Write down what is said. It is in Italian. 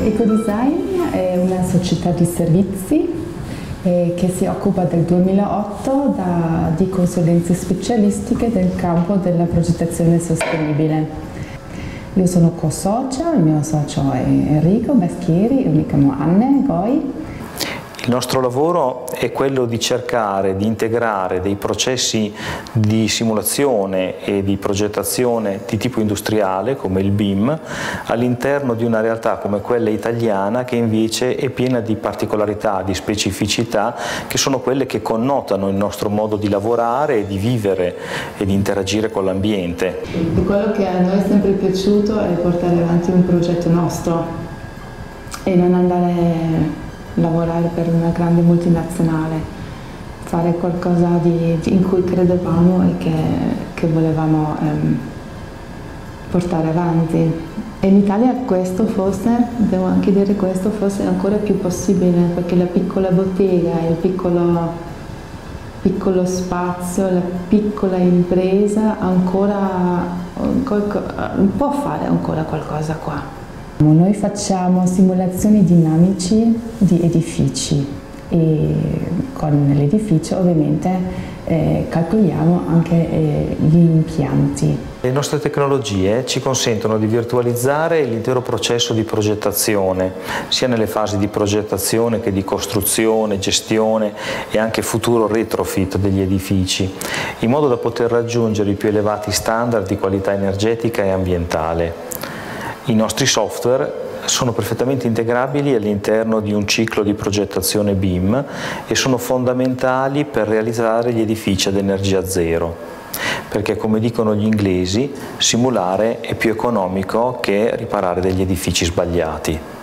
Ecodesign è una società di servizi che si occupa dal 2008 di consulenze specialistiche nel campo della progettazione sostenibile. Io sono co-socia, il mio socio è Enrico Baschieri, io mi chiamo Anne Goi. Il nostro lavoro è quello di cercare di integrare dei processi di simulazione e di progettazione di tipo industriale, come il BIM, all'interno di una realtà come quella italiana, che invece è piena di particolarità, di specificità, che sono quelle che connotano il nostro modo di lavorare, di vivere e di interagire con l'ambiente. Quello che a noi è sempre piaciuto è portare avanti un progetto nostro e non andare lavorare per una grande multinazionale, fare qualcosa in cui credevamo e che volevamo portare avanti. E in Italia questo forse, devo anche dire questo, forse è ancora più possibile, perché la piccola bottega, il piccolo spazio, la piccola impresa ancora può fare ancora qualcosa qua. Noi facciamo simulazioni dinamici di edifici e con l'edificio ovviamente calcoliamo anche gli impianti. Le nostre tecnologie ci consentono di virtualizzare l'intero processo di progettazione, sia nelle fasi di progettazione che di costruzione, gestione e anche futuro retrofit degli edifici, in modo da poter raggiungere i più elevati standard di qualità energetica e ambientale. I nostri software sono perfettamente integrabili all'interno di un ciclo di progettazione BIM e sono fondamentali per realizzare gli edifici ad energia zero, perché, come dicono gli inglesi, simulare è più economico che riparare degli edifici sbagliati.